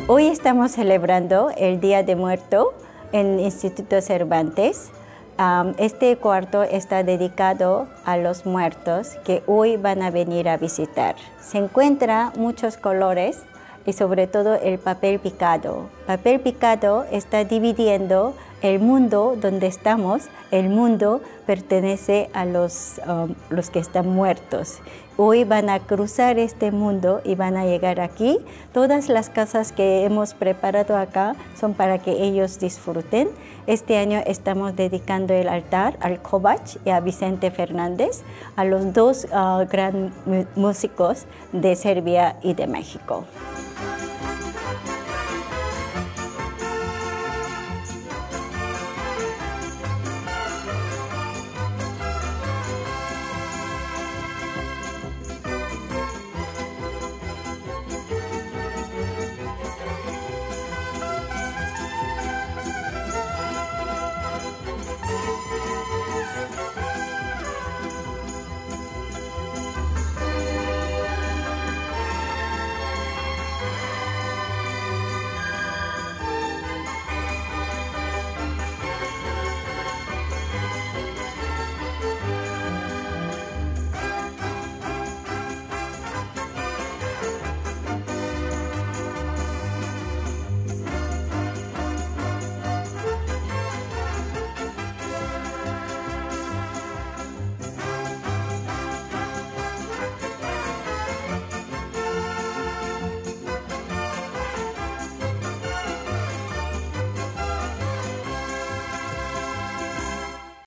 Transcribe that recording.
Hoy estamos celebrando el Día de Muerto en Instituto Cervantes. Este cuarto está dedicado a los muertos que hoy van a venir a visitar. Se encuentran muchos colores y sobre todo el papel picado. Papel picado está dividiendo el mundo donde estamos. El mundo pertenece a los que están muertos. Hoy van a cruzar este mundo y van a llegar aquí. Todas las casas que hemos preparado acá son para que ellos disfruten. Este año estamos dedicando el altar al Kovač y a Vicente Fernández, a los dos grandes músicos de Serbia y de México.